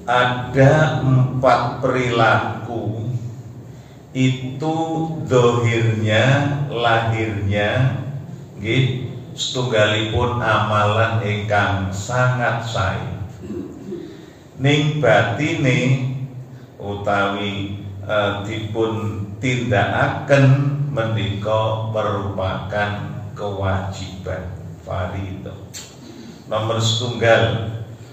ada 4 perilaku itu dohirnya, lahirnya nggih setunggalipun amalan ingkang sangat sae. Ning batine utawi dipun tindakaken menika merupakan kewajiban fardhu. Nomor setunggal,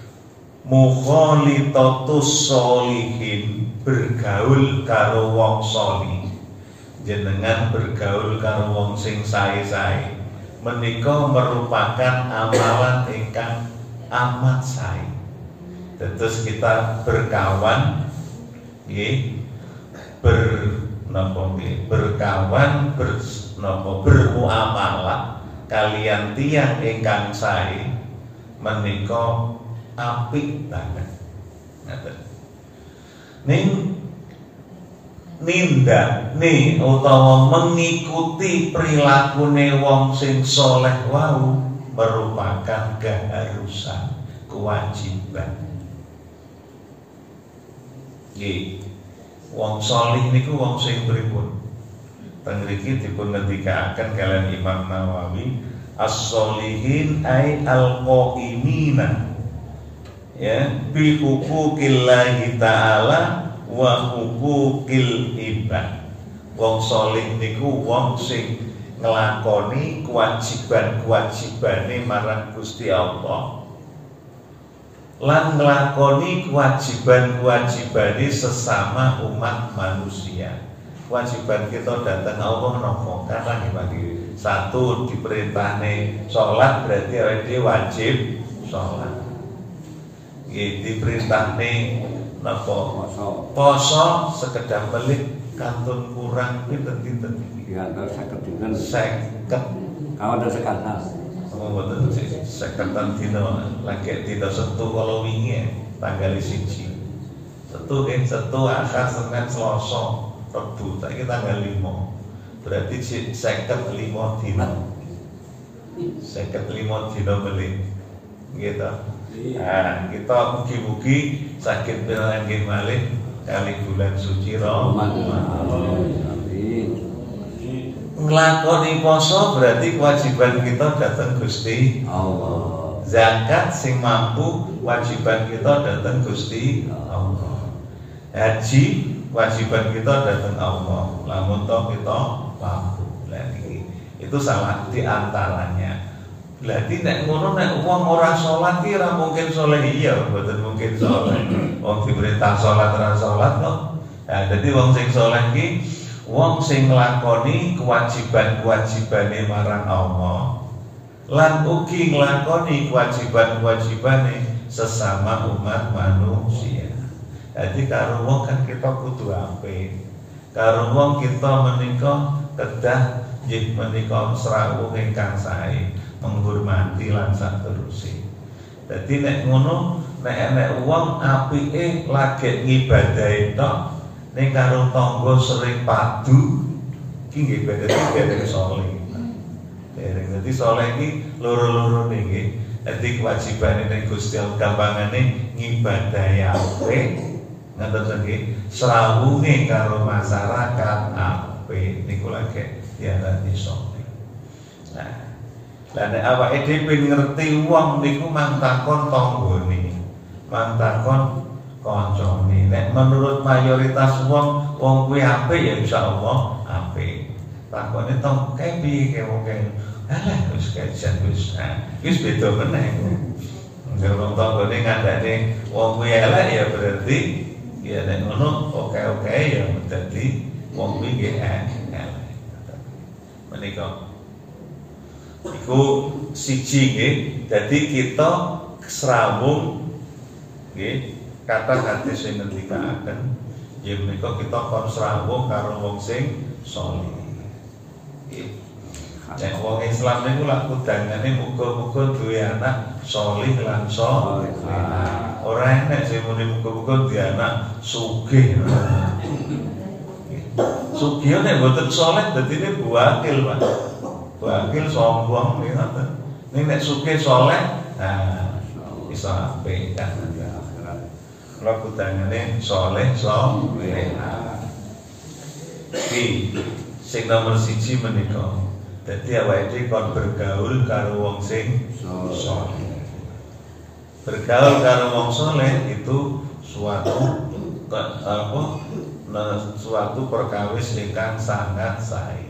mukhalitatus sholihin, bergaul karo wong sholih. Jenengan bergaul karo wong sing sae-sae menika merupakan amalan ingkang amat sae. Terus kita berkawan nggih, berkawan bermuamalah kalian tiyang ingkang sae menika apik banget. Ngaten. Ning nindakne utawa mengikuti prilakune wong sing soleh wau merupakan keharusan, kewajiban. Nggih. Wong soleh niku wong sing pripun? Teng mriki dipun ngendikaken kalian Imam Nawawi, as-sholihin ay al-qaimina ya bi huquqillahi ta'ala wa huquqil ibad. Wong soleh niku wong sing nglakoni kewajiban-kewajibane marang Gusti Allah lan nglakoni kewajiban-kewajibane sesama umat manusia. Kewajiban kita datang Allah nopo karena bagi satu diperintahne sholat berarti awake wajib sholat. Diperintahne nopo poso sekedar melik kantun kurang pinten-pinten iki antar 50 dinten 50 kalau ada sekatan mboten sekatan dina lagi dina Setu kalau wingi tanggal 1 Setu Ahad Senin Selasa Rebu saiki tanggal 5 berarti 55 dina 55 dina melik gitu. Nah, kita mugi-mugi sakit berlanggeng malih kali bulan suci Ramadan. Nglakoni poso berarti kewajiban kita datang Gusti Allah. Zakat sing mampu kewajiban kita datang Gusti Allah. Haji kewajiban kita datang Allah. Lamun toh kita mampu. Lah itu salah di antaranya. Berarti nek ngono nek wong ora salat ki ora mungkin saleh iya, mboten mungkin saleh. Wong diperintah salat ora salat kok. Nah, dadi wong sing saleh ki wong sing nglakoni kewajiban-kewajibane marang Allah. Lan ugi nglakoni kewajiban-kewajibane sesama umat manusia. Jadi karo wong kan kita kudu apik. Karo wong kita menika kedah nggih menika srawuh ingkang sae, menghormati lan saterusé. Dadi nek ngono, nek enek wong apike lagi ngibadahi tok, ning karo tangga sering padu, iki nggih berarti saleh. Dadi saleh iki loro-lorone nggih. Dadi kewajibane ning Gusti Allah gampangane ngibadahi apik, ngoten nggih, srawunge karo masyarakat apik niku lagi diarani saleh. Nah, lah nek awake dhewe ngerti wong niku mantakon tanggane, mantakon kancane. Nek menurut mayoritas wong kuwi apik ya insyaallah apik. Takone tong kepi kewong alah wis kajian wis beda meneh. Nek wong tanggane ngandane wong kuwi elek ya berarti ya nek ngono oke-oke ya dadi wong kuwi nggih elek. Menika iku siji nggih. Dadi kita srawung nggih kata hadis sing ngendikaken ya menika kita kon srawung karo wong sing saleh. Nggih. Nek wong Islam niku lak kudangane muga-muga duwe anak saleh lan saleh. Ora enek sing muni muga-muga duwe anak sugih. Sugih nek mboten saleh dadine buakil, Pak. Buakil sombong nggih ngoten. Ning nek sugih saleh, nah iso apik kan. Kula kudangane soleh. Iki sing nomor 1 menika. Dadi awake dhewe kon bergaul karo wong sing soleh. Bergaul karo wong soleh itu suatu perkawis ingkang sangat sae.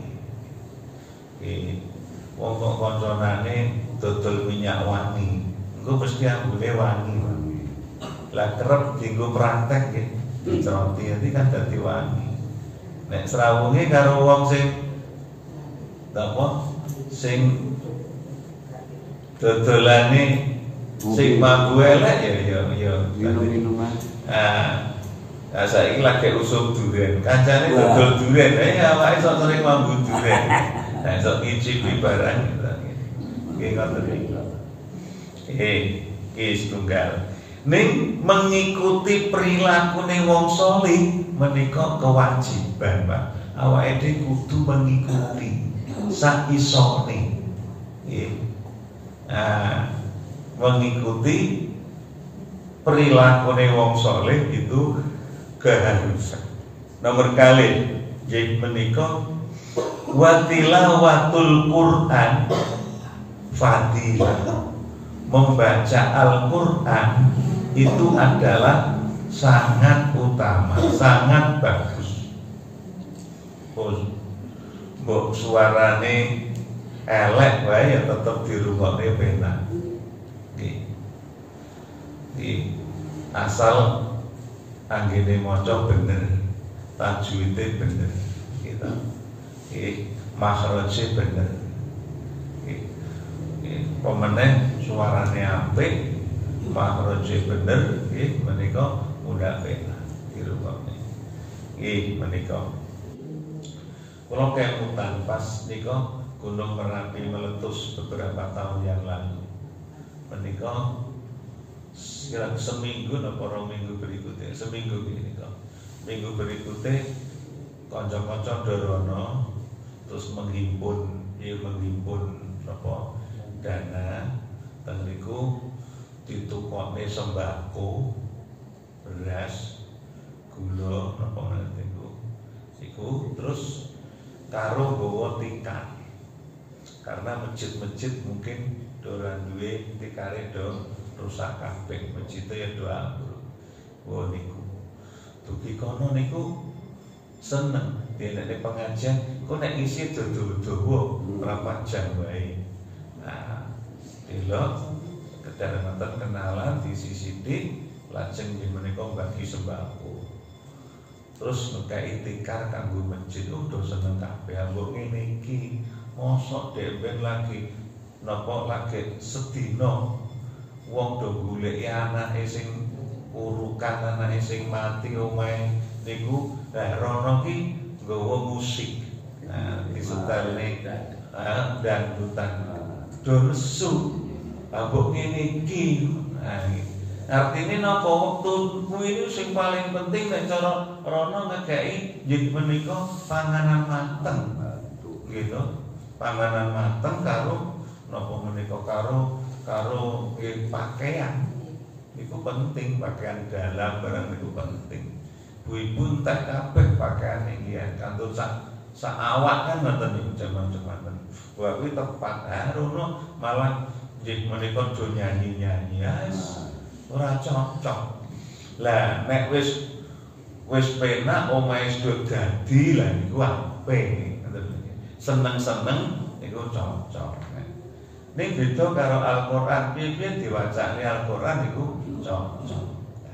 Wong kok kancanane dodol minyak wangi, engko mesti ambune wangi. Lah kerep dienggo praktek nggih, diceroti iki kan dadi wangi. Nek srawunge karo wong sing sing dodolane sing mambu elek ya minuman. Saiki lagi usum durian, kancane dodol durian, awake sok sering mambu durian. Nah, sok ngicipi barang gitu. Nggih ngoten niku. Iki setunggal. Ning mengikuti perilakune wong saleh menika kewajiban, Pak. Awake dhewe kudu mengikuti sak isone. Nggih. Mengikuti perilakune wong saleh itu keharusan. Nomor kali nggih menika wa tilawatul Quran fadilah. Membaca Al-Qur'an itu adalah sangat utama, sangat bagus. Mbok suarane elek wae ya tetep dirungokne penak. Nggih. Asal anggene maca bener, tajwide bener, gitu. Makhraje bener. Pemenang suarane apik, makhraje bener, menika mudah penak dirungokne. Menika. Kula kemutan pas nika Gunung Merapi meletus beberapa tahun yang lalu. Menika kira seminggu napa rong minggu berikutnya, seminggu menika. Minggu berikutnya kanca-kanca Dorono terus menghimpun apa dana teng niku ditukokne sembako, beras, gula napa niku. Iku terus karo nggawa tikar. Karena masjid-masjid mungkin ora duwe tikare do rusak kabeh, masjid ya do ambruk. Wah niku. Dugi kono niku seneng dene pengajian kok nek isi dawa berapa jam wae. Nah, delok kedatangan kenalan di sisidik lajeng menika bagi sembako. Terus ngekai tikar kanggo masjid udah seneng kabeh. Ambok ngene iki mosok dhewe lagi napa lagi sedina wong do goleki anake sing urukan, anake sing mati omahe niku rono ki nggawa musik. Nah, disetelne dangdutan do nesu. Ambok ngene iki. Artine napa wektu kuwi sing paling penting nek cara rono ngegeki yen menika panganan mateng. Gitu. Panganan mateng karo napa menika karo pakaian. Iku penting, pakaian dalam barang niku penting. Bu-ibu entek kabeh pakaian iki kantun sak awak kan ngoten niku jaman-jaman. Wah kuwi tepat. Rono malah nggih menika do nyanyi-nyanyi ora cocok. Lah nek wis penak omahe sudah dadi lah niku apik. Seneng-seneng niku cocok. Ning beda karo Al-Qur'an, piye-piye diwacane Al-Qur'an niku cocok.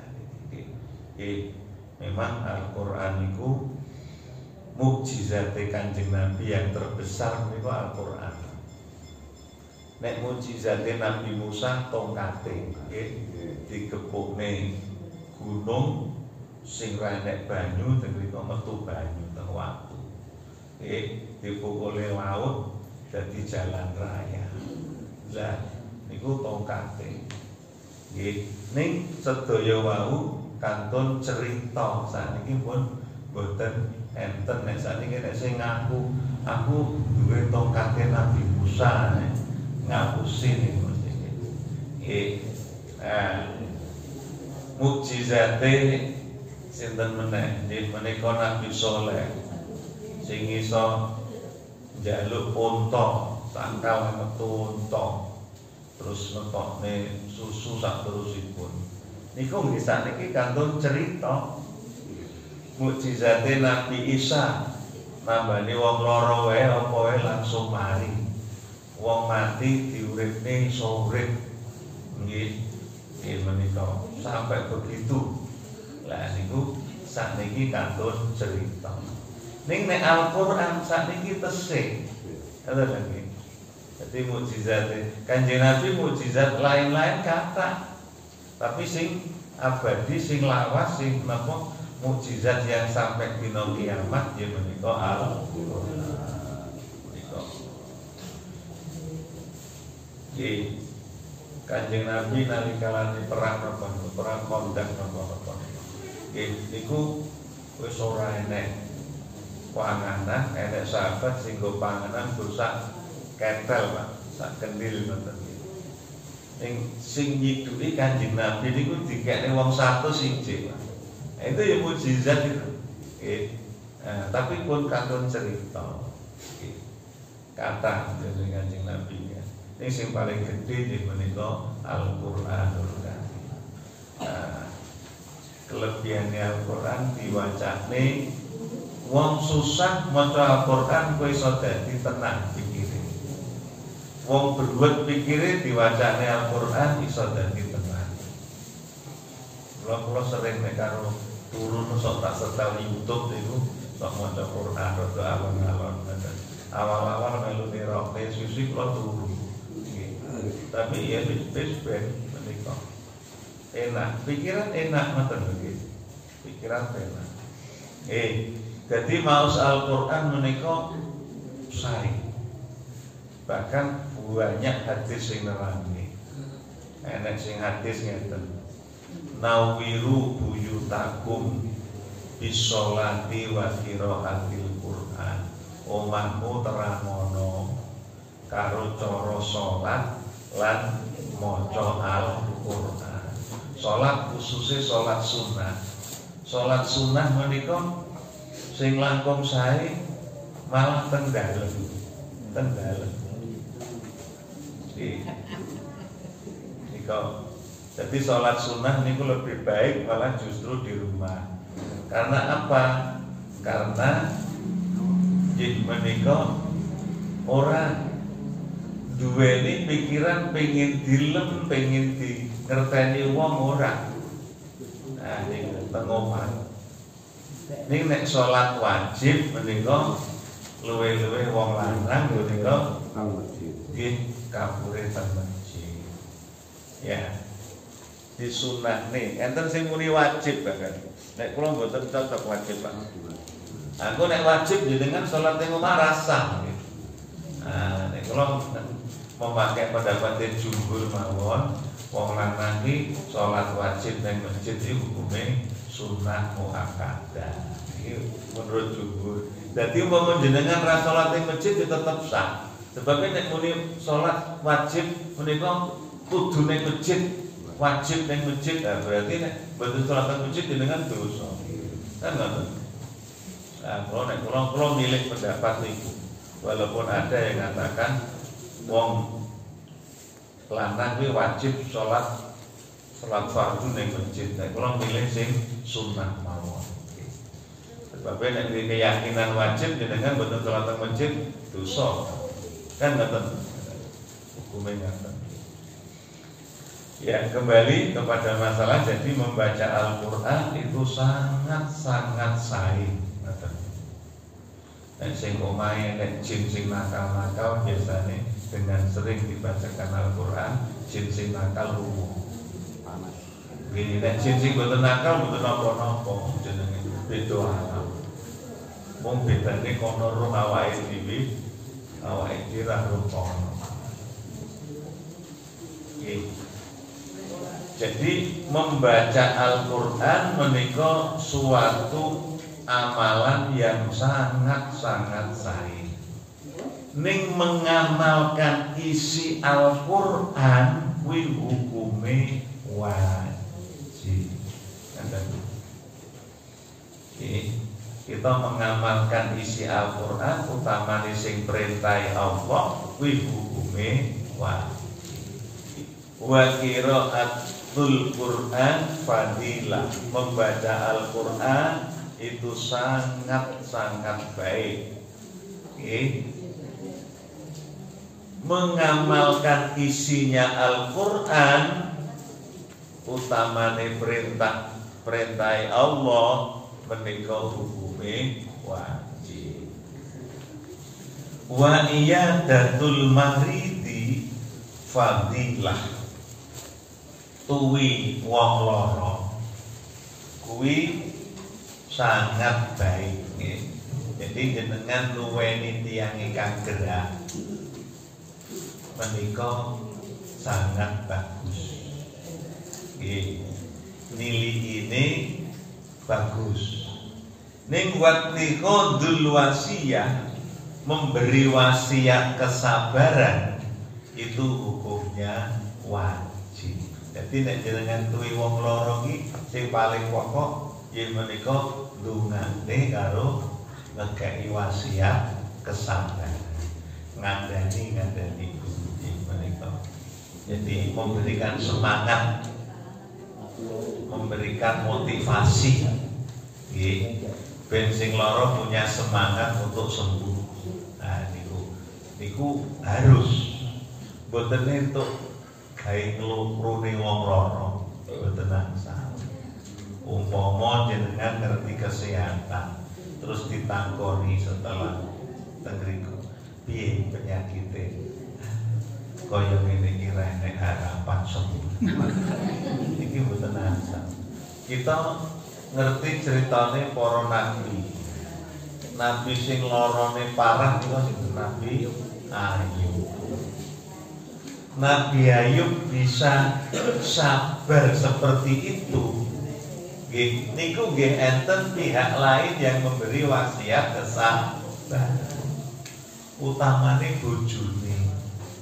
Memang Al-Qur'an niku mukjizate Kanjeng Nabi yang terbesar niku Al-Qur'an. Nek mukjizate Nabi Musa tongkate, digepukne gunung sing ra enek banyu tenika metu banyu teng watu. Dipukule laut dadi jalan raya. Lah niku tongkate. Nggih, ning sedaya wau kantun cerita sakniki pun boten enten nek sakniki nek sing ngaku aku duwe tongkate Nabi Musa ngapusi niku. mukjizate sinten meneh nggih menika Nabi Saleh sing iso njaluk unta sangkal metu unta terus ngetokne susu sak terusipun niku nggih sakniki kantun cerita mukjizate Nabi Isa nambani wong lara wae apa wae langsung mari wong mati diuripne iso urip nggih menika sampai begitu lah niku sakniki kantun cerita ning nek Al-Qur'an sakniki tesih ngoten lagi jadi mukjizate Kanjeng Nabi mukjizat lain-lain kata tapi sing abadi sing lawas sing napa mukjizat yang sampai dina kiamat ya menika Al-Qur'an menika nggih Kanjeng Nabi nalikalane perang napa perang Khandaq napa nggih niku wis ora enek panganan enek sahabat sing go panganan rusak ketel Pak sak kendil ngoten ning sing nyiduki Kanjeng Nabi niku dikekne wong 100 siji Pak itu ya mukjizat itu tapi pun kantun cerita kata dari Kanjeng Nabi ya. Ini yang paling gede di menika Al-Qur'anul Karim. Kelebihannya Al-Qur'an diwacane wong susah maca Al-Qur'an kowe iso dadi tenang pikire. Wong berbuat pikire diwacane Al-Qur'an iso dadi tenang. Kula sering nek karo turun sok tak setel YouTube itu sok maca Qur'an rada alon-alon awal-awal melu niroke susu kula turun tapi ya wis menika enak pikiran enak ngoten nggih pikiran enak jadi maos Al-Qur'an menika sae bahkan banyak hadis sing nerangi enek sing hadis ngeten nawiru buyutakum bisolati wa qiraatil Qur'an omahmu terangono karo cara salat lan maca Al-Qur'an salat khususnya salat sunnah menika sing langkung sae malah teng dalem nika jadi sholat sunnah niku lebih baik malah justru di rumah. Karena apa? Karena jin menika ora duweni pikiran pengen dilem, pengen di ngerteni wong ora. Nah, niku teng omah. Ning nek sholat wajib menika luwe-luwe wong lanang menika nggih kapure teng masjid. Ya. Disunahne enten sing muni wajib bahkan nek kula mboten cocok wajib Pak aku nek wajib jenengan salat ing omah rasah gitu. Nek kula memakai pendapat jumhur mawon wong lanang iki salat wajib ning masjid iki hukume sunah muakkadah iki menurut jumhur dadi umpama jenengan ra salat ing masjid tetep sah sebabnya nek muni salat wajib menika kudu ning masjid wajib ning masjid berarti nek mboten salat ning masjid dengan dosa. Kan ngoten. Nah, kalau milih pendapat niku. Walaupun ada yang mengatakan wong lanang kuwi wajib salat fardu ning masjid. Nek kalau milih sing sunnah mawon. Sebab nek keyakinan wajib dengan mboten salat ning masjid dosa. Kan ngoten. Hukumnya ngoten. Ya kembali kepada masalah jadi membaca Al-Qur'an itu sangat-sangat sae. Nek sing omahe nek jin sing nakal-nakal biasanya dengan sering dibacakan Al-Qur'an jin sing nakal lumpuh. Gini nek jin sing boten nakal boten napa-napa jenenge beda alam. Wong bedane kono roh awake dhewe awake dhewe ra roh kono. Jadi membaca Al-Qur'an menika suatu amalan yang sangat-sangat sae. Ning mengamalkan isi Al-Qur'an kuwi hukume wajib. kita mengamalkan isi Al-Qur'an utamane sing perintah Allah kuwi hukume wajib. Wa qiraatul Qur'an fadilah, membaca Al-Qur'an itu sangat-sangat baik. Mengamalkan isinya Al-Qur'an utamane perintah Allah menika hukume wajib. Wa iyadatul maridi fadilah, tuwi wong lara kuwi sangat baik. Jadi jenengan nuweni tiyang ingkang gerak menika sangat bagus. Nili ini bagus. Ning waktu qadul wasiyah, memberi wasiat kesabaran, itu hukumnya wajib. Jadi nek jenengan tuwi wong loro iki sing paling pokok yen menika ndungane karo ngekeki wasiat kesabaran. Ngandani menika. Jadi memberikan semangat, memberikan motivasi, ben sing lara punya semangat untuk sembuh. Nah niku harus, boten entuk gawe ngluprune wong lara, boten salah. Umpama jenengan ngerti kesehatan, terus ditangkoni setelah tengriku, piye penyakite? Kaya ngene iki rene harapan sembuh. Iki mboten asal. Kita ngerti ceritane para nabi. Nabi sing larane parah niku sinten? Nabi Ayub. Nabi Ayub bisa sabar seperti itu. Niku nggih enten pihak lain yang memberi wasiat kesabaran. Utamane bojone.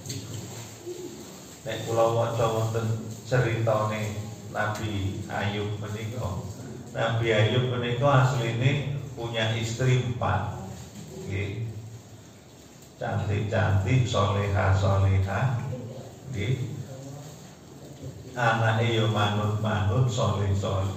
Nek kula waca wonten ceritane Nabi Ayub menika. Nabi Ayub menika asline punya istri 4. Nggih. Cantik-cantik, soleha-soleha. Nggih. Anake yo manut-manut, soleh-soleh.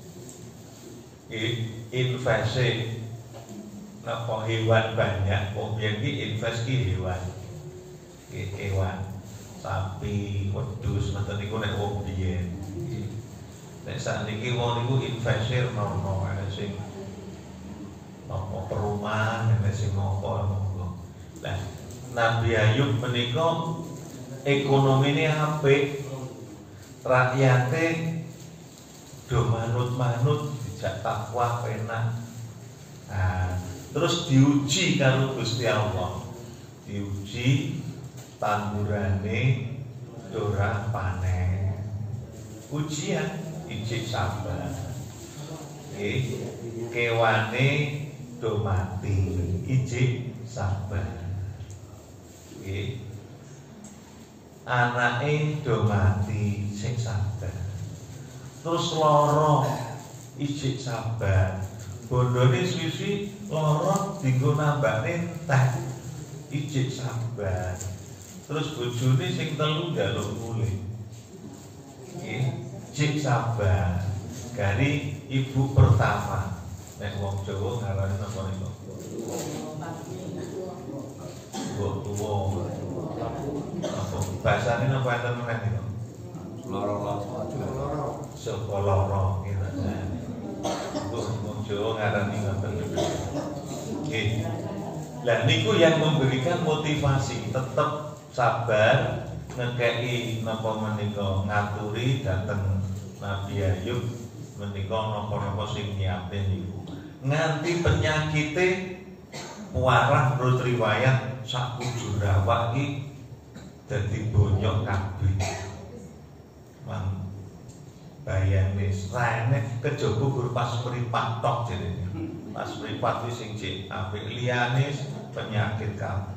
Investe napa hewan banyak, kok biyen iki invest ki hewan. Hewan sapi, wedhus, ngoten niku nek wong biyen. Nek sakniki wong niku investir nono ana sing napa perumahan, ana sing napa monggo. Lah Nabi Ayub menika ekonomine apik, rakyate do manut-manut, dijak takwa penak. Nah, terus diuji karo Gusti Allah. Diuji tandurane ora panen. Ujian ijik sabar. Kewane do mati, ijik sabar. Anake do mati, sing sabar. Terus lara, ijik sabar. Bondone suwi-suwi lara dienggo nambane teh, ijik sabar. Terus bojone sing telu njaluk mulih. Ijik sabar. Gari ibu pertama. Nek wong Jawa ngarani napa niku? Mbok tuwa. Apa bahasane napa enten meneh niku? Loro-loro. Saka lara gitu. Wong Jawa ngarani ngoten niku. Nggih. Lah niku yang memberikan motivasi tetap sabar, ngekei napa menika ngaturi dateng Nabi Ayub menika napa-napa sing nyiapke niku. Nganti penyakite warah menurut riwayat sak kujur awak iki dadi bonyok kabeh. Mang bayane rene kejaba gur pas mripat tok jenenge. Pas mripat wis sing cek apik, liyane penyakit kabeh.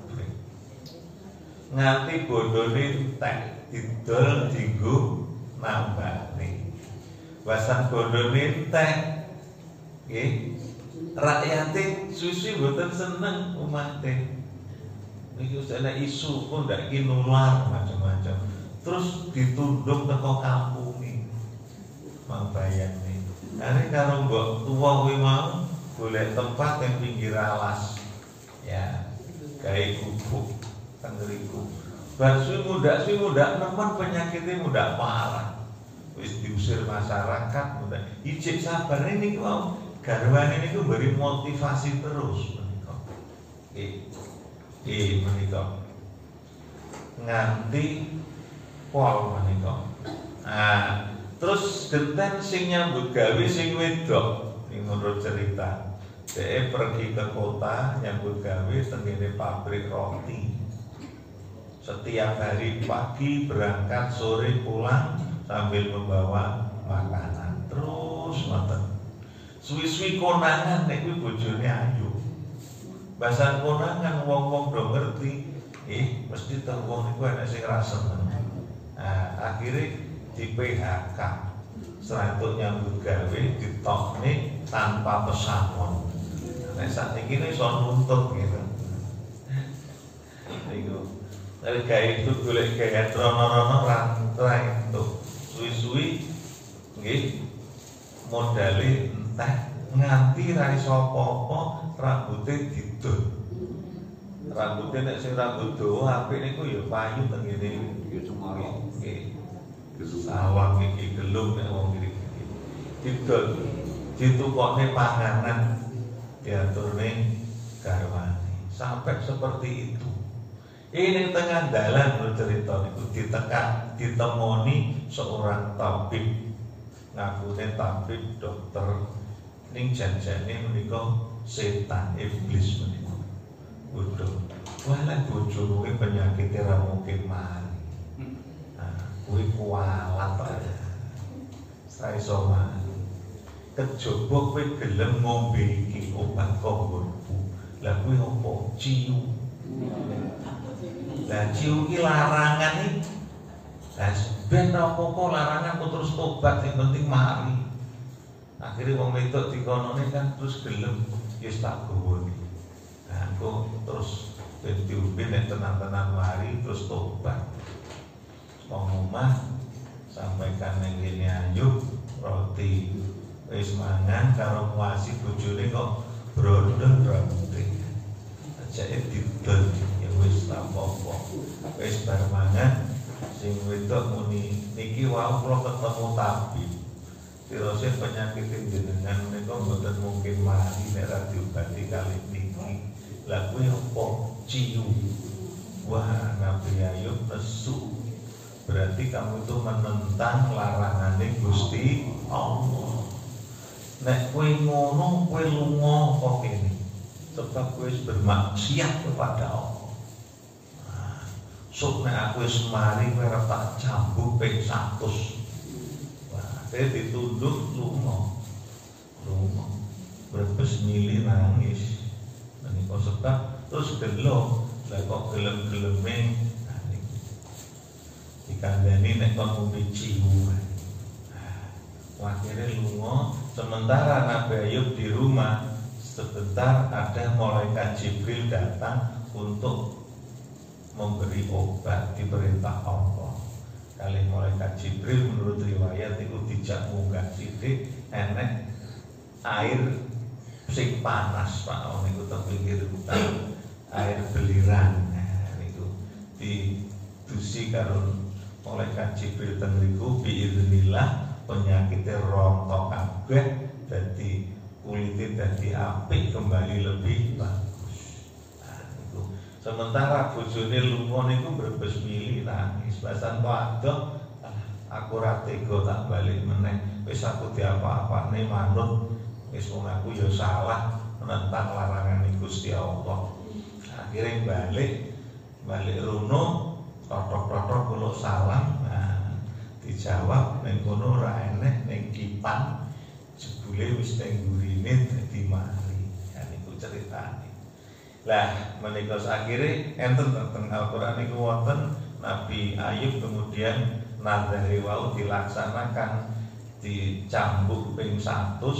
Nganti bondone tek didol dienggo nambane. Wasan bondone tek nggih rakyate suwi-suwi mboten seneng umate. Niki ana isu kok ndak iki nular macam-macam. Terus ditunduk teko kampunge. Mambayane. Are karo mbok tuwa kuwi mau golek tempat yang pinggir alas. Ya, gawe gubuk teng ngriku. Bar suwi muda nemen penyakitnya muda parah. Wis diusir masyarakat muda. Ijik sabar ini mau garwane niku beri motivasi terus menika. Menika. Nganti pol menika. Terus genten sing nyambut gawe sing wedok menurut cerita. Dia pergi ke kota nyambut gawe tengene pabrik roti. Setiap hari pagi berangkat, sore pulang sambil membawa makanan. Terus ngoten. Suwi-suwi konangan nek kuwi bojone ayu. Bahasa konangan wong-wong do ngerti, mesti teng wong iku ana sing ra seneng. Akhirnya di PHK. Serantuk nyambut gawe ditokne tanpa pesangon. Nek sakniki iso nuntut gitu. Niku. Nek gawe itu golek gaya trono-rono ra entuk. Suwi-suwi nggih modale entah nganti ra iso apa-apa rambuté didol. Rambuté nek sing rambut dawa apik niku ya payu teng ngene ya cemara. Nggih. Sawang iki gelung nek wong iki. Didol ditukokne panganan diaturne garwane. Sampai seperti itu. Ini tengah dalan cerita niku ditemoni seorang tabib. Ngakune tabib dokter ning janjane menika setan iblis menika. Waduh, walah bojomu penyakite ra mungkin mari. Kuwi kualat aja. Saya soma. Kejaba kowe gelem ngombe iki obat komborku. Lah kuwi opo? Ciu. Lah ciu iki larangan iki. Lah ben apa-apa larangan kok terus tobat sing penting mari. Akhirnya wong wedok dikonone kan terus gelem wis tak gowone. Nah, kok terus diombe nek tenan-tenan mari terus tobat. Omah sampaikan ning kene ayo roti wis mangan karo muasi bojone kok brondol rambute ajake didol ya wis apa-apa wis bar mangan sing wedok muni niki wau kula ketemu tabib pirose penyakit jenengan menika mboten mungkin mari nek ra diobati kali niki lha kuwi apa ciu wah Nabi Ayub nesu. Berarti kamu itu menentang larangannya Gusti Allah. Nek kowe ngono kowe lunga kok kene. Sebab kowe bermaksiat kepada Allah. Sok nek aku wis mari kowe ora tak cambuk ping 100. Wah, ditunduk lunga. Brebes mili nangis. Menika sebab terus gelo, lha kok gelem-geleme dikandani nek kon ngombe ciu. Akhirnya lunga, sementara Nabi Ayub di rumah, sebentar ada malaikat Jibril datang untuk memberi obat diperintah Allah. Kali malaikat Jibril menurut riwayat itu dijak munggah sithik enek air sing panas Pak niku teng pinggir hutan. Air beliran niku didusi karo malaikat Jibril teng mriku biiznillah penyakitnya rontok kabeh dadi kulite dadi apik kembali lebih bagus. Nah niku sementara bojone lunga niku brebes mili nangis basan waduh aku ra tega tak balik meneh wis aku diapa-apane manut wis wong aku ya salah menentang larangan Gusti Allah. Akhirnya balik rono totok-totok kula salam. Nah, dijawab ning kono ora enek ning kipan jebule wis teng gurine dadi mari. Ya niku ceritane. Lah menika akhire enten teng Al-Qur'an niku wonten Nabi Ayub kemudian nadare wau dilaksanakan dicambuk ping 100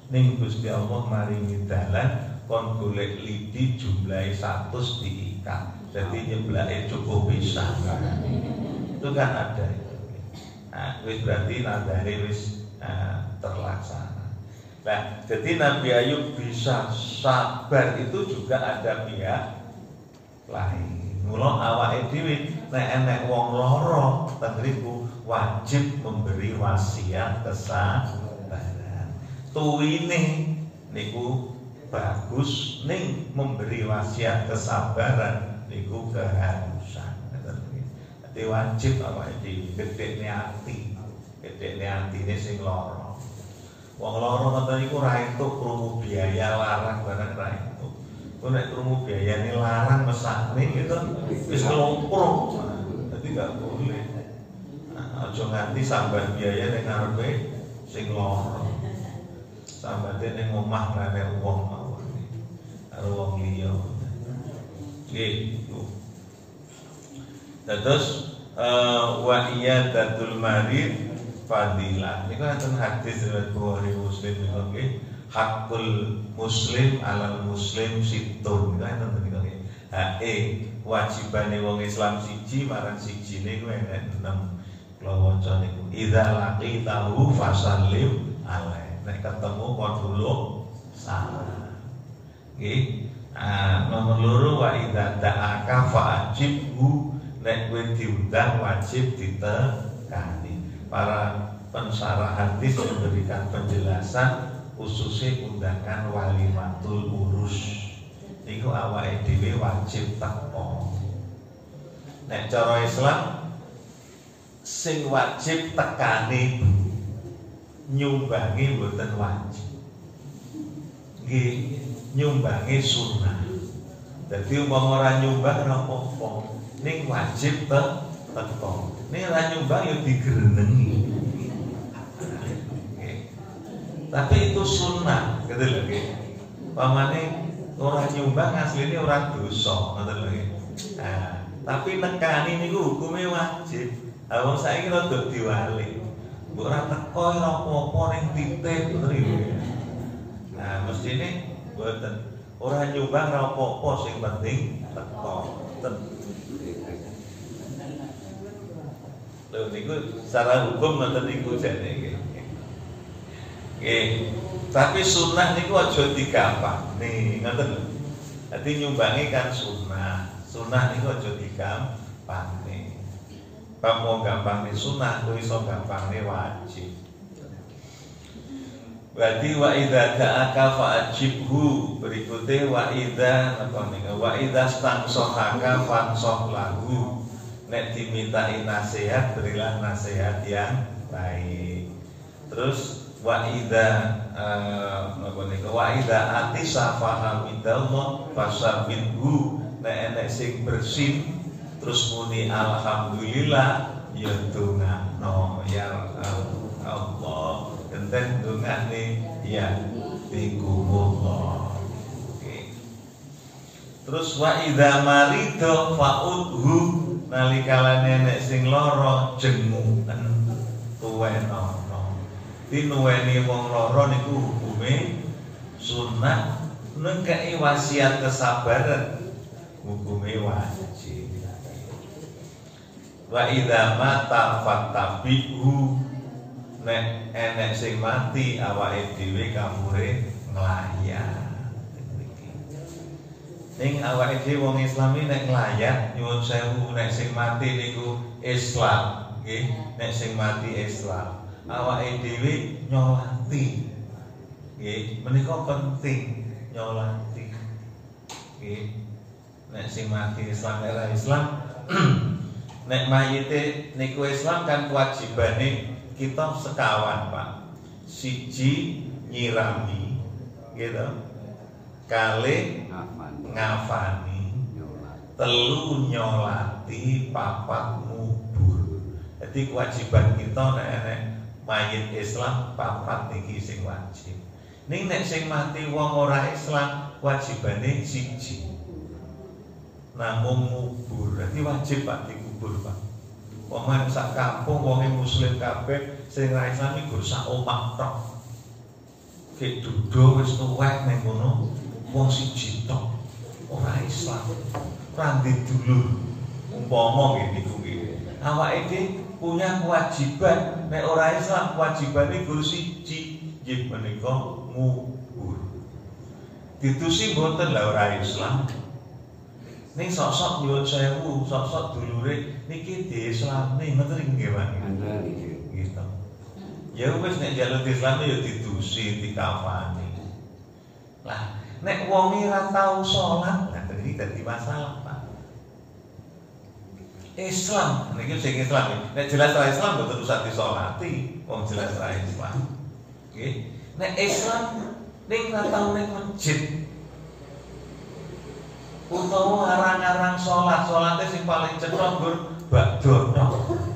ning Gusti Allah maringi dalan kon golek lidi jumlahe 100 diikat. Jadi nyeblake cukup bisa. Itu kan ada. Nah, wis berarti nadare wis terlaksana. Nah, jadi Nabi Ayub bisa sabar itu juga ada pihak lain. Mula awake dhewe nek enek wong lara ten mriku wajib memberi wasiat kesabaran. Tuwine niku bagus, ning memberi wasiat kesabaran niku keharusan. Jadi wajib awake dhewe gedhekne ati, gedhekne atine sing lara. Wong lara ngoten niku ora entuk krungu biaya larang barang ra entuk. Kok nek krungu biayane larang mesakne gitu wis kelomprok. Dadi gak boleh. Aja nganti sambat biayane ngarepe sing lara. Sambate ning omah rene wong mawon. Karo wong liya. Nggih. Terus wa iyadatul marid fadilah. Niku enten hadis riwayat Bukhari Muslim niku nggih. Hakul muslim alal muslim situn. Niku enten niku nggih. Wajibane wong Islam siji marang sijine kuwi enek 6. Kula waca niku. Idza laqitahu fasallim alaihi. Nek ketemu kon tulung salam. Nggih. Nomor loro wa idza da'aka fa'ajibhu. Nek kowe diundang wajib ditekani. Para pensarah hadis memberikan penjelasan khususnya undangan walimatul urus. Niku awake dhewe wajib teko. Nek cara Islam sing wajib tekani nyumbangi mboten wajib. Nggih, nyumbangi sunnah. Dadi umpama ora nyumbang ora apa-apa. Ning wajib teko. Ning ora nyumbang ya digrenengi. Tapi itu sunnah, gitu lho nggih. Pamane ora nyumbang asline ora dosa, ngoten lho nggih. Tapi nekani niku hukume wajib. Wong saiki rada diwalik. Mbok ora teko ora apa-apa ning titip ngoten iki. Mestine mboten. Ora nyumbang ora apa-apa sing penting teko. Lho niku secara hukum ngoten niku jane nggih. Nggih. Tapi sunnah niku aja digampang. Nih, ngoten lho. Dadi nyumbangi kan sunnah. Sunnah niku aja digampang. Kamu gampang nih sunnah, kuwi iso gampang nih wajib. Berarti wa idza da'aka fa'ajibhu. Berikutnya wa idza napa niku? Wa idza stansahaka fansah lahu. Nek dimintai nasihat, berilah nasihat yang baik. Terus wa idza napa niku? Wa idza atisa fahamidallah fasabbihu. Nek enek sing bersin terus muni alhamdulillah ya dongakno ya Allah. Enten dongane ya bikumullah. Oke. Terus wa idza marido fa'udhu. Nalikalane nek sing lara jenguken tuwenono. Dinuweni wong lara niku hukume sunnah, nengkei wasiat kesabaran hukume wajib. Wa idza mata fatabihu. Nek enek sing mati awake dhewe kamure nglayan. Ning awake dhewe wong Islam iki nek nglayan nyuwun sewu nek sing mati niku Islam, nggih. Nek sing mati Islam, awake dhewe nyolati. Nggih, menika penting nyolati. Nggih. Nek sing mati Islam era Islam nek mayite niku Islam kan kewajibane kita sekawan, Pak. Siji nyirami, gitu. Kali ngafani, telu nyolati, papat ngubur. Jadi kewajiban kita nek mayit Islam papat niki sing wajib. Ning nek sing mati wong ora Islam wajibane siji. Namung ngubur. Jadi wajib Pak dikubur, Pak. Wong sak kampung wong muslim kabeh sing ra Islam iku sak omah tok. Kayak dudo wis tuwek ning kono wong siji tok ora Islam. Ora ndek dulur. Umpama nggih niku nggih. Awake dhewe punya kewajiban nek ora Islam kewajibane guru siji nggih menika ngubur. Ditusi mboten lah ora Islam. Ning sok-sok nyuwun sewu, sok-sok dulure niki di-islami ngoten nggih Pak. Gitu. Ya wis nek jalur Islam ya didusi, dikafani. Lah, nek wong ora tau salat, nah iki dadi masalah, Pak. Islam, niki sing Islam. Nek jelas ora Islam mboten usah disolati, wong jelas ora Islam. Nggih. Nek Islam ning ora tau ning masjid. Utawa arang-arang salatnya sing paling cetha nggur bakdono.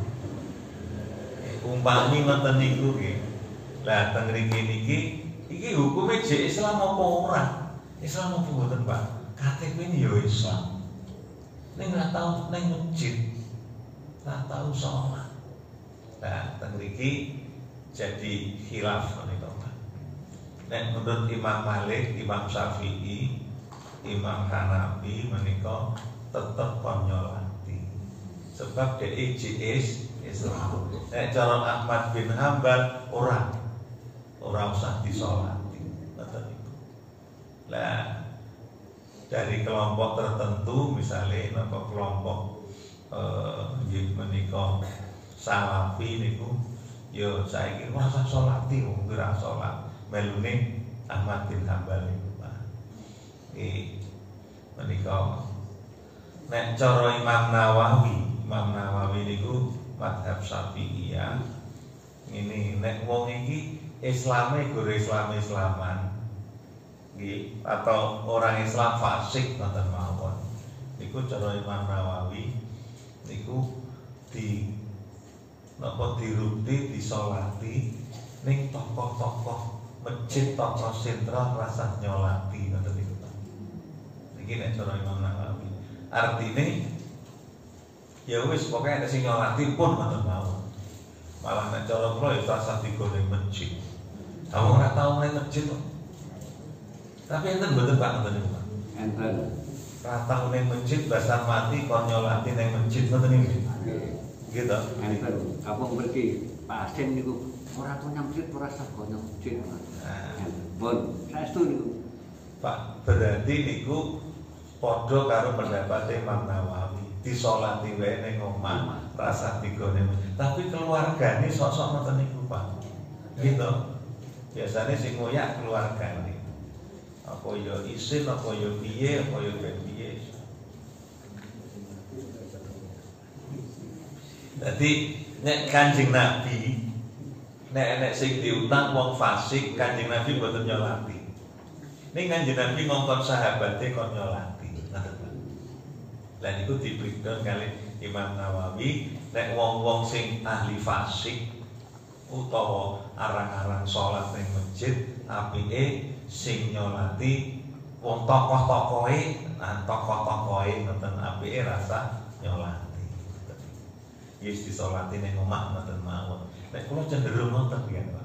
Umpami ngoten niku nggih. Lah teng mriki niki iki hukume jek Islam apa ora? Islam apa mboten, Pak? KTP ini ya Islam. Ning ora tau ning masjid. Ora tau salat. Nah, teng mriki jadi khilaf menika, Pak. Nek menurut Imam Malik, Imam Syafi'i, Imam Hanafi menika tetep konyolati. Sebab dhek JS Islam. Nek cara Ahmad bin Hambal ora usah disolati. Ngoten niku. Lah dari kelompok tertentu misalnya napa kelompok nggih menika Salafi niku ya saiki ora usah solati wong ora salat. Melune Ahmad bin Hambal niku. Menika nek cara Imam Nawawi niku mazhab Syafi'iyah ini nek wong iki Islame guru Islaman nggih atau orang Islam fasik ngoten mawon niku cara Imam Nawawi niku dirupti disolati ning tokoh-tokoh masjid tokoh sentral rasa nyolati ngoten niku. Iki nek cara Imam Nawawi. Artine ya wis pokoke nek sing nyolati pun ngoten mawon. Malah nek cara kula ya rasa digone masjid. Awang ora tau ning masjid kok. Tapi enten mboten Pak ngoten niku. Enten. Ora tau ning masjid basah mati kon nyolati ning masjid ngoten niku. Gitu. Enten. Apa mriki Pak Asin niku ora tau nyamjit ora sego nyamjit. Pun saestu niku. Pak berarti niku padha karo pendapat Imam Nawawi disolati wae ning omah rasa digone. Tapi keluargane sok-sok ngoten niku Pak. Gitu. Biasane sing ngoyak keluargane. Apa ya isin apa ya piye apa ya piye. Dadi nek Kanjeng Nabi nek sing diutang wong fasik Kanjeng Nabi mboten nyolati. Ning Kanjeng Nabi ngongkon sahabate kon nyolati. Lah niku dibreakdown kali Imam Nawawi nek wong-wong sing ahli fasik utawa arang-arang salat ning masjid apike sing nyolati wong tokoh-tokohe ngoten apike rasa nyolati. Yes disolati ning omah ngoten mawon. Nek kula cenderung ngoten ya, Pak.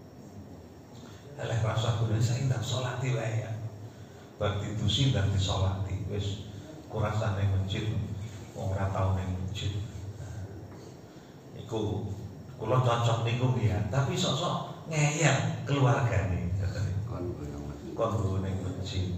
Eleh rasa kula saiki ndak salati wae ya. Bar ditusi dan disolati wis kurasa ning masjid wong ora tau ning masjid. Iku kula cocok niku ya, tapi sok-sok ngeyel keluargane kon ning masjid.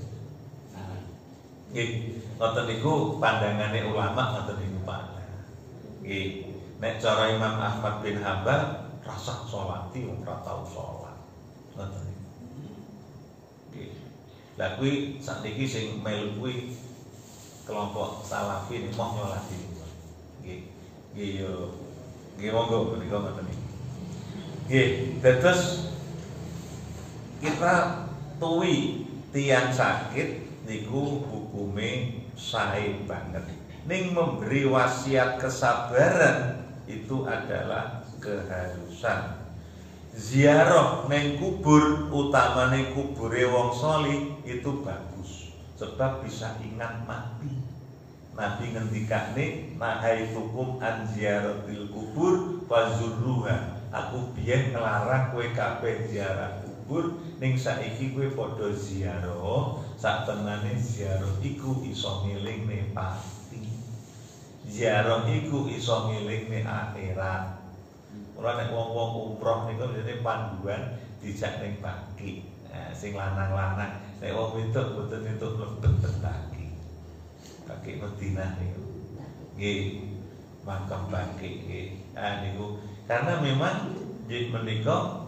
Nggih, ngoten niku pandangane ulama ngoten niku Pak. Nggih, nek cara Imam Ahmad bin Hambal rasa sholati ora tau sholat. Ngoten niku. Nggih. Lah kuwi sakniki sing melu kuwi kelompok Salafi mau nyolati. Nggih. Nggih yo. Nggih monggo menika ngoten niku. Nggih, terus kita tuwi tiang sakit niku hukume sae banget. Ning memberi wasiat kesabaran itu adalah keharusan. Ziarah neng kubur utamane kubure wong salih itu bagus sebab bisa ingat mati. Nabi ngendikane nahaitukum an ziyaratil kubur fazurruha. Aku biyen ngelarang kowe kabeh ziarah kubur. kubur ning saiki kowe padha ziarah, saktenane ziarah iku iso ngelingne pati. Ziarah iku iso ngelingne akhirat. Ora nek wong-wong umroh niku jenenge panduan dijak ning Baki. Nah, sing lanang-lanang, nek wong wedok mboten entuk mlebet Baki. Baki Madinah niku. Nggih, makam Baki nggih. Ah niku karena memang menika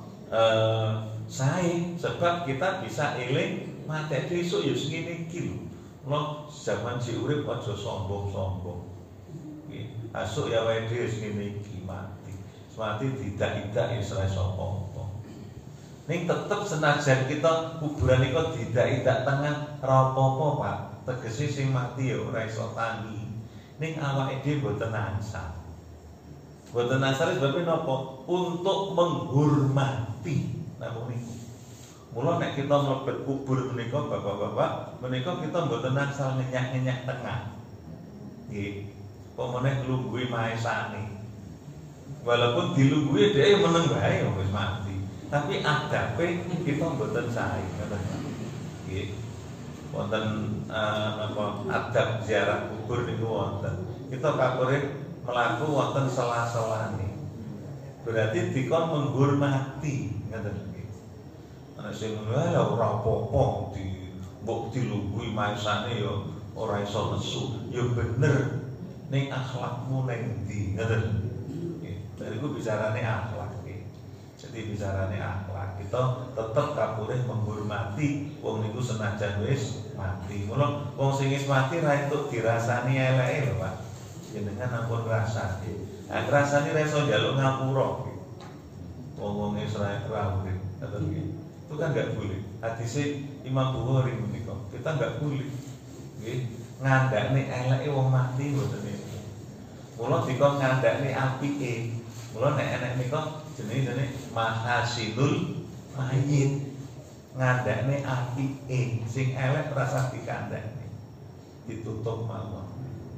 sae sebab kita bisa eling mati esuk ya ngene iki lho. Lo zaman si urip aja sombong-sombong. Nggih, asuk ya wae dhewe ngene iki mati. Mati tidak-tidak ya ora iso apa-apa. Ning tetep senajan kita kuburan iku tidak-tidak tengah ora apa-apa, Pak. Tegese sing mati ya ora iso tangi. Ning awake dhewe mboten ansal. Boten asal sebabnya napa? Untuk menghormati namun niku. Mula nek kita mlebet kubur menika bapak-bapak, menika kita mboten asal ngenyak-ngenyak tengah. Nggih. Pemene nglungguhi maesane. Walaupun dilungguhi dhewe meneng wae wis mati. Tapi adabe kita mboten sae, ngoten. Nggih. Wonten napa adab ziarah kubur niku wonten. Kita kapure melaku wonten sela-selane. Berarti dikon menghormati, ngoten nggih. Ana sing ora apa-apa mbok dilungguhi maesane ya ora iso nesu. Ya bener. Ning akhlakmu ning ndi, ngoten. Nggih. Bariku bicarane akhlak nggih. Jadi bicarane akhlak, kita tetep kapurih menghormati wong niku senajan wis mati. Mula wong sing wis mati ra entuk dirasani eleke lho, Pak. Jenengan ampun rasane. Nah, rasane ra iso njaluk ngapura. Wong-wong Israel urip, ngoten nggih. Itu kan enggak boleh. Hadise Imam Bukhari menika, kita enggak boleh. Nggih, ngandakne eleke wong mati mboten niku. Mula dikon ngandakne apike. Mula nek enek nika jenenge mahasinul mayit. Ngandakne apike, sing elek rasa dikandakne. Ditutup mawon.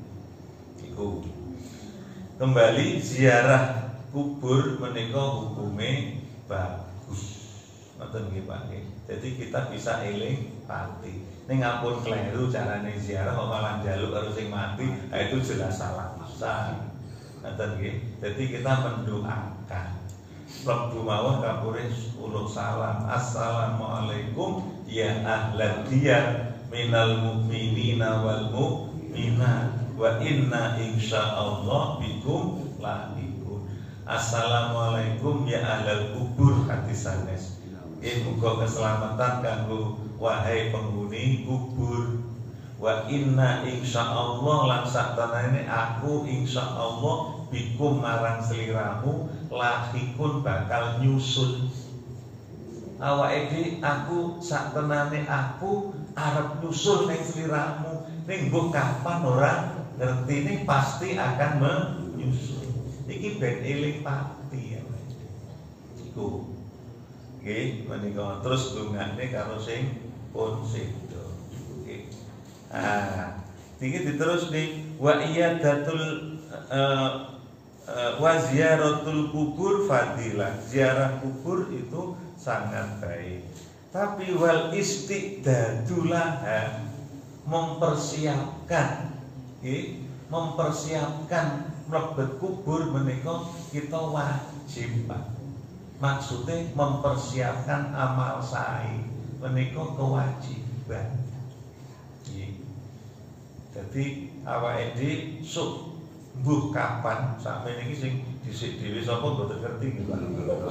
Iku kembali ziarah kubur menika hukume bagus. Ngoten nggih Pak nggih. Jadi kita bisa eling pati. Ning ampun kleru carane ziarah kok malah njaluk karo sing mati, itu jelas salah pisan. Ngoten nggih. Jadi kita mendoakan. Mlebu mawon kapure uluk salam. Assalamualaikum ya ahlan diyar minal mu'minina wal mu'minat. Wa inna insyaallah bikum lahiqun. Assalamualaikum ya ahlal kubur hadis sanes. Muga keselamatan kanggo wahai penghuni kubur. Wa inna insyaallah lan saktenane aku insyaallah bikum marang sliramu lahiqun bakal nyusul. Awake dhewe aku saktenane aku arep nyusul ning sliramu. Ning mbok kapan ora ngerti ini pasti akan menyusul. Iki ben eling pati ya. Iku. Nggih, menika terus dongane karo sing pun sedo. Nggih. Ah, iki diterus nih wa iyadatul wa ziyaratul kubur fadilah. Ziarah kubur itu sangat baik. Tapi wal istiqdadulah mempersiapkan mlebet kubur menika kita wajib. Maksudnya mempersiapkan amal sae menika kewajiban. Jadi awake dhewe sok mbuh kapan sakmene iki sing dhisik dhewe sapa mboten ngerti nggih Pak.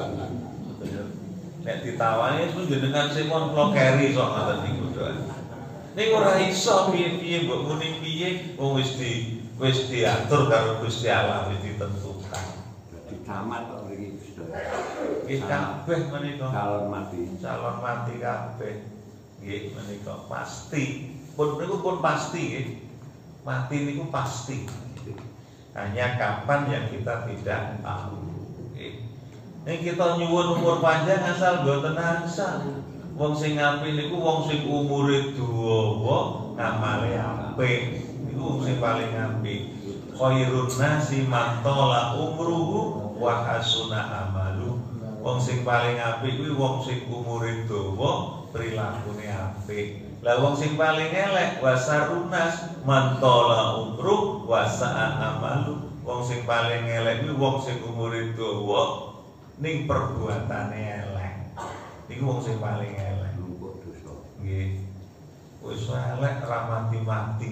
Nek ditawani pun jenengan sing mon kula keri sok ngoten niku doa. Ning ora iso piye-piye mbok muni piye wong wis diatur karo Gusti Allah wis ditentukan. Dadi camat kok mriki Gusti. Nggih kabeh menika calon mati kabeh. Nggih menika pasti. Pun niku pun pasti nggih. Mati niku pasti. Hanya kapan yang kita tidak tahu. Nggih. Nek kita nyuwun umur panjang asal mboten asal. Wong sing apik niku wong sing umure dawa, ngamale apik. Niku wong sing paling apik. Khairun nasi man tala umruhu wa hasuna amalu. Wong sing paling apik kuwi wong sing umure dawa, prilakune apik. Lah wong sing paling elek wasarunas mantola umru wasa'a amalu. Wong sing paling elek kuwi wong sing umure dawa ning perbuatane elek. Iku wong sing paling elek. Numpuk dosa. Nggih. Wis elek ra mati-mati.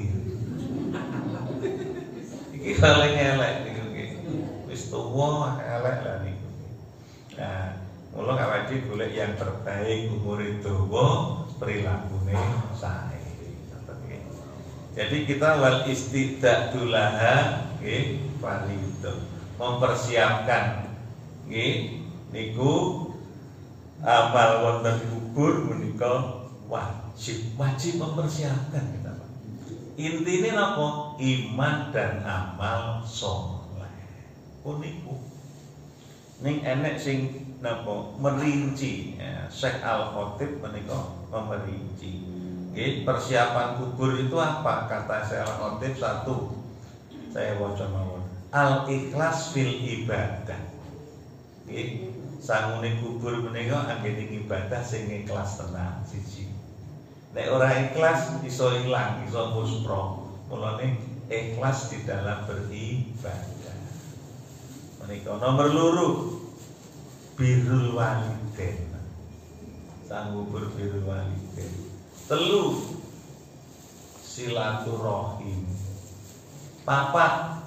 Iki paling elek niku nggih. Wis tuwa elek lah niku. Nah, mula awake golek yang terbaik, umure dawa, prilakune sae. Jadi kita wal istidadu laha nggih fardhu. Mempersiapkan nggih niku amal wonten kubur menika wajib mempersiapkan kita. Intine napa? Iman dan amal saleh. Puniku. Ning enek sing napa merinci ya, Syekh Al-Khatib menika merinci. Nggih, persiapan kubur itu apa? Kata Syekh Al-Khatib satu. Saya waca mawon. Al-ikhlas fil ibadah. Nggih, sangune kubur menika anggene ibadah sing ikhlas tenan siji. Nek ora ikhlas iso ilang, iso muspro. Mulane ikhlas di dalam beribadah. Menika nomor loro birrul walidain. Sanggubur birrul walidain. Telu silaturahim. Papat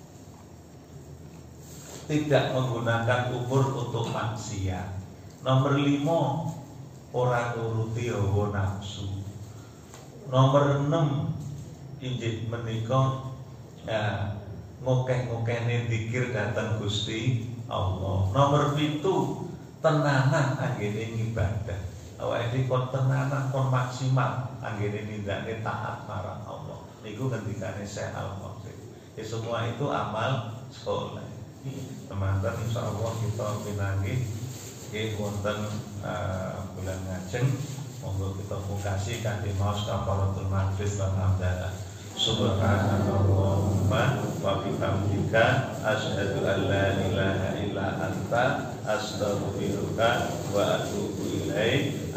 tidak menggunakan umur untuk maksiat. Nomor 5 ora nuruti hawa nafsu. Nomor 6 injih menika ngokeh-ngokehne zikir dhateng Gusti Allah. Nomor 7 tenanan anggene ibadah. Awake kon tenanan kon maksimal anggene nindakne taat marang Allah. Niku ngendikane Syekh Al-Khatib. Ya semua itu amal saleh. Teman-teman insyaallah kita pinanggih nggih wonten bulan ngajeng monggo kita mukasi kanthi maos kafaratul majlis lan hamdalah. Subhanallahumma wa bihamdika asyhadu an la ilaha illa anta astaghfiruka wa atubu ilaik.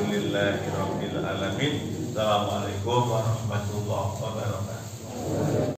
Alhamdulillahirabbil alamin. Assalamualaikum warahmatullahi wabarakatuh.